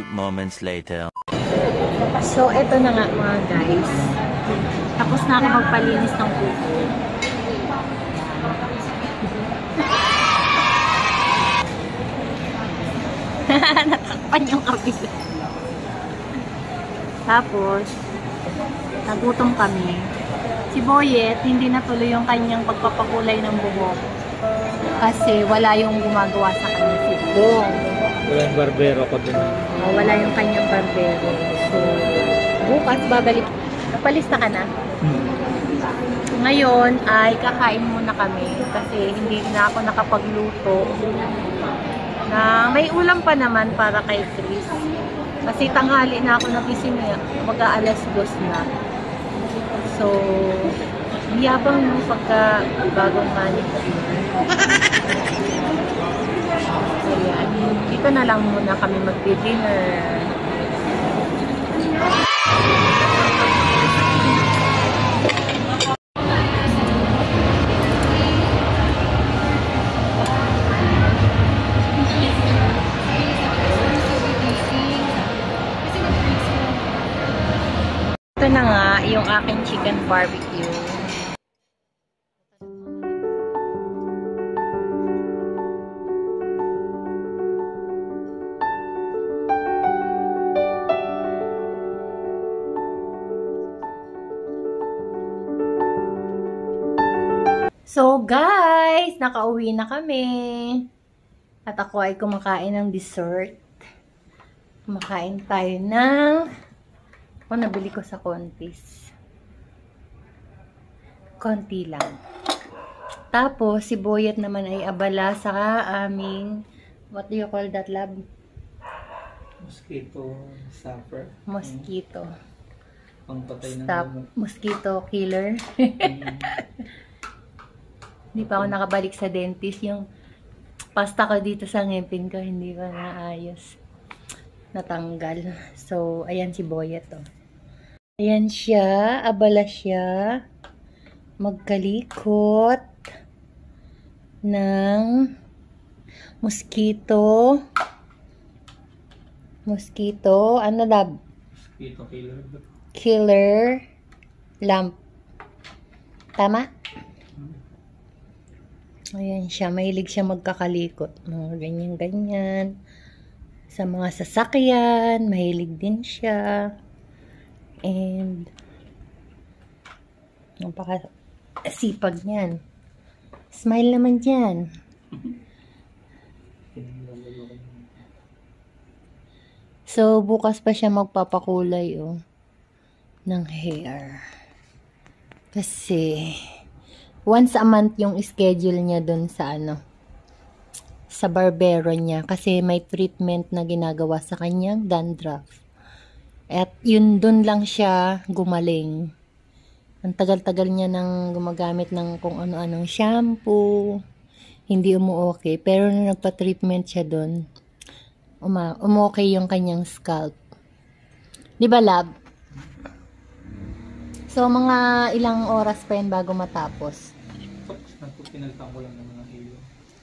few moments later. So, eto na nga mga guys. Tapos na ako magpalinis ng kuko. Natakpan yung kabila. Tapos, nagutom kami. Si Boyet, hindi natuloy yung kanyang pagpapakulay ng buhok. Kasi wala yung gumagawa sa kanya si Bong. Wala yung barbero ko din. Wala yung kanyang barbero. So, bukas babalik. Napalista ka na? Ngayon ay kakain muna kami kasi hindi na ako nakapagluto. Na may ulam pa naman para kay Chris. Kasi tanghali na ako nagising niya. Mag-aalas 2 na. So, yabang yung pagka bagong manicure. Ayan. Dito na lang muna kami mag-dinner. Ito na nga yung aking chicken barbecue. So guys, nakauwi na kami. At ako ay kumakain ng dessert. Kumakain tayo ng nabili ko sa Contis. Konti lang. Tapos, si Boyet naman ay abala sa aming, what do you call that, lab? Mosquito stopper. Mosquito. Pangpatay ng mosquito killer. Hindi pa ako nakabalik sa dentist. Yung pasta ko dito sa ngipin ko, hindi pa naayos. Natanggal. So, ayan si Boyet, oh. Ayan siya, abala siya, magkalikot ng mosquito, ano lab? Mosquito killer lamp. Tama? Ayan siya, mahilig siya magkakalikot. Ganyan-ganyan. Sa mga sasakyan, mahilig din siya. And, napaka-sipag niyan. Smile naman dyan. So, bukas pa siya magpapakulay, oh, ng hair. Kasi, once a month yung schedule niya dun sa, sa barbero niya. Kasi may treatment na ginagawa sa kanyang dandruff. At yun, dun lang siya gumaling. Ang tagal-tagal niya nang gumagamit ng kung ano-anong shampoo. Hindi umu-okay. Pero nung nagpa-treatment siya dun, umu-okay yung kanyang scalp. Di ba, lab? So, mga ilang oras pa yun bago matapos? Pinalitan ko lang ng mga ilaw.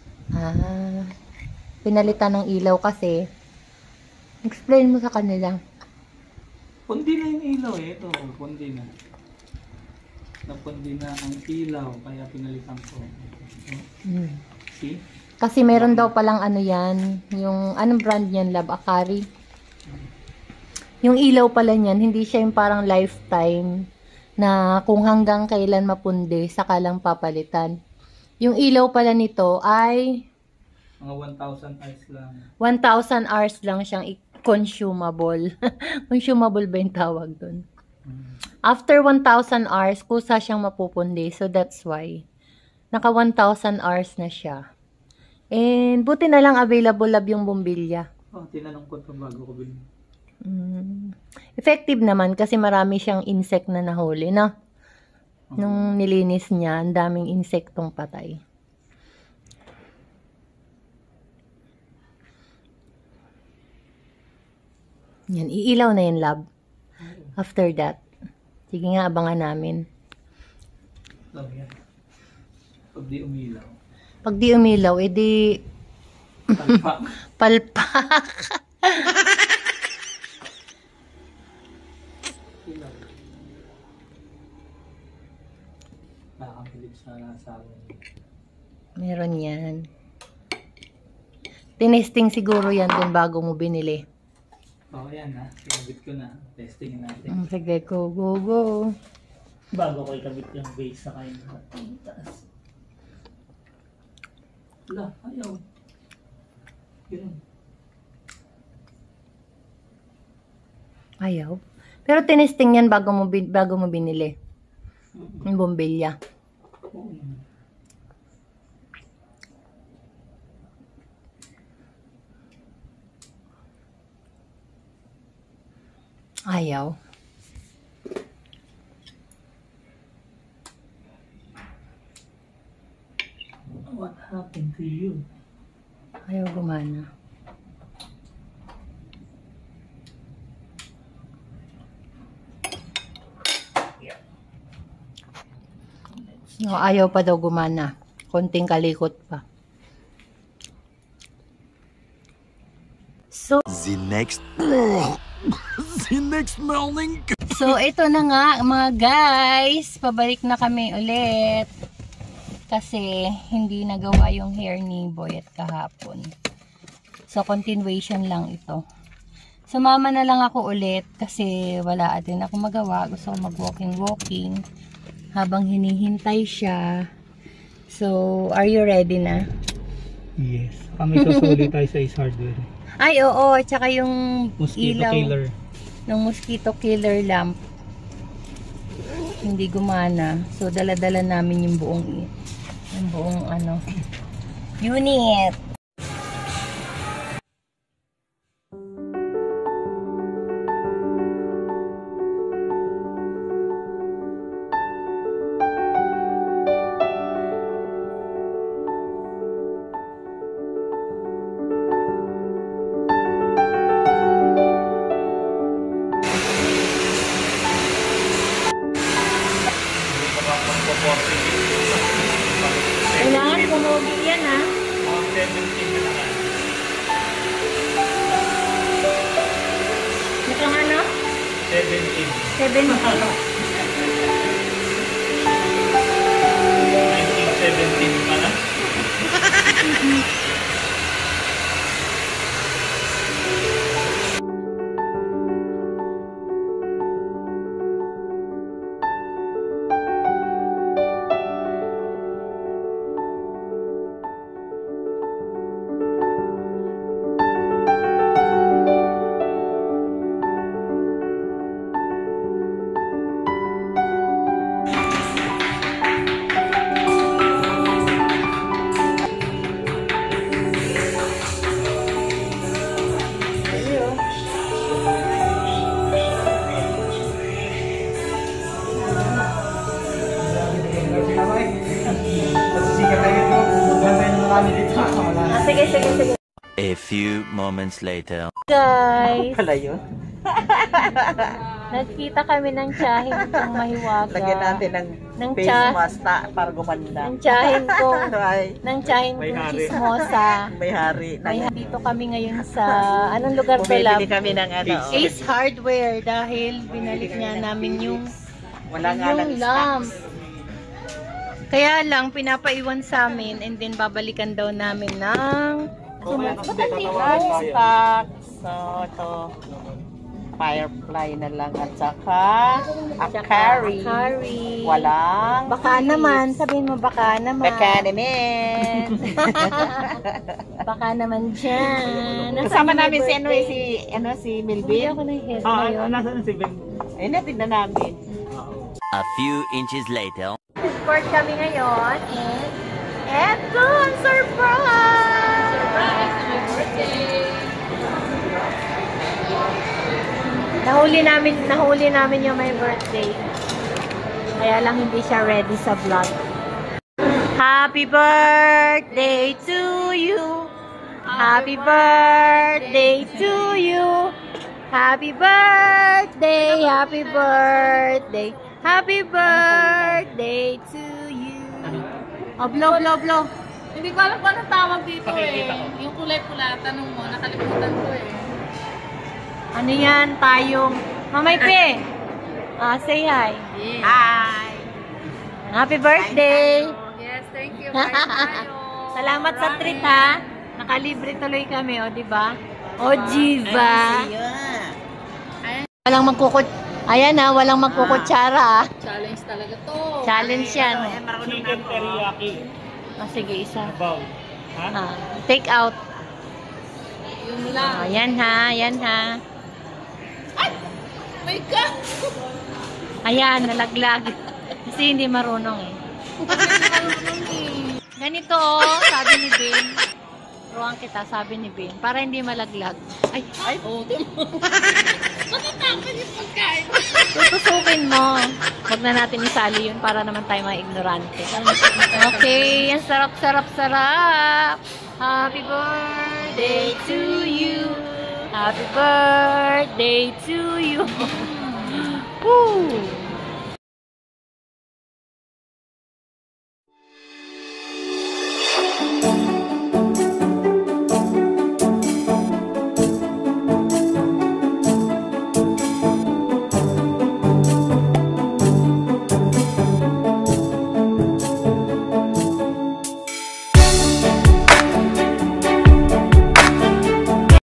Pinalitan ng ilaw kasi. Explain mo sa kanila. Pundi na yung ilaw eh. Ito, pundi na. Napundi na ang ilaw, kaya pinalitan ko. See? Kasi meron daw palang ano yan, yung, anong brand yan, Lab? Akari? Yung ilaw pala niyan, hindi siya yung parang lifetime na kung hanggang kailan mapundi, saka lang papalitan. Yung ilaw pala nito ay mga 1,000 hours lang. 1,000 hours lang siyang consumable. Consumable ba yung tawag dun? After 1,000 hours, kusa siyang mapupundi. So, that's why. Naka 1,000 hours na siya. And, buti na lang available lab yung bumbilya. Tinanong ko ito bago ko bilhin. Effective naman kasi marami siyang insect na nahuli, no? Nung nilinis niya, ang daming insektong patay. Yan, iilaw na yun, lab. After that. Sige nga, abangan namin. Love yan. Pag di umilaw. Pag di umilaw, edi... Palpak. Palpak. Ilaw. Nakakabilib sa asawa niya. Meron yan. Tinesting siguro yan dun bago mo binili. Oo, yan ha. Sinabit ko na. Testingin natin. Sige, go, go, go. Bago ko ikabit yung base sa kain. Taas. Wala, ayaw. Yun. Ayaw. Pero tinesting yan bago mo binili. Yung bombilya. Oo. Ayaw. What happened to you? Ayaw gumana. No, ayaw pa daw gumana. Konting kalikot pa. So, the next morning. So, ito na nga mga guys. Pabalik na kami ulit. Kasi, hindi nagawa yung hair ni Boy at kahapon. So, continuation lang ito. Sumama na lang ako ulit kasi wala din ako magawa. Gusto ko mag-walking-walking habang hinihintay siya. So, are you ready na? Yes. Kami susuli tayo sa Ace Hardware. Ay, oo. Tsaka yung Mosquito ilaw killer. ng mosquito killer lamp. Hindi gumana. So, dala-dala namin yung buong unit. Kailangan pumugi yan, ha? 17 na lang. Itong ano? 17. 7. 1917 pala. Sige. A few moments later. Guys, Pala yun. nagkita kami ng tsahin kong mahiwaga. Lagyan natin ng face mask para gumanda. Ng tsahin kong May hari. chismosa. May hari. Dito kami ngayon sa, anong lugar to, Bumibili love? kami ng ano. Ace Hardware dahil binalik niya namin yung Wala nga lang lamp. Kaya lang, pinapaiwan sa amin and then babalikan daw namin ng stock. So, ito. Firefly na lang at saka curry. Walang Baka naman, sabihin mo baka naman. baka naman. Baka naman dyan. Kasama namin si Bili Milvin. ako ng hair Ah, ngayon. nasa si Ben? Ayun natin na namin. A few inches later. Sport kami ngayon and eto, ang surprise! Surprise! My birthday! Nahuli namin yung my birthday. Kaya lang hindi siya ready sa vlog. Happy birthday to you! Happy birthday to you! Happy birthday! Happy birthday! Happy birthday to you! Oh, blow. Hindi ko alam kung anong tawag dito Yung kulay pula, tanong mo, nakalimutan ko Ano yan? Tayong Mamay Pe! Say hi. Yes. Hi! Happy birthday! Yes, thank you. Bye tayo. Salamat sa Ramen. treat ha. Nakalibre tuloy kami, o diba? O diba? Walang magkukut... Ayan ha, walang magkukutsara ha. Challenge talaga to. Challenge yan. Chicken teriyaki. Sige, isa. About. Ha? Take out. Yun lang. Ayan ha, ayan ha. My God! Ayan, nalaglag. Kasi hindi marunong eh. Ganito oh, sabi ni Ben. Ruang kita, sabi ni Ben. Para hindi malaglag. Ay, Oh, diba? Matatakot yung pagkain. tutusukin mo. Huwag na natin isali yun para naman tayo mga ignorante. Okay, ang sarap, sarap, sarap. Happy birthday to you. Happy birthday to you. Woo!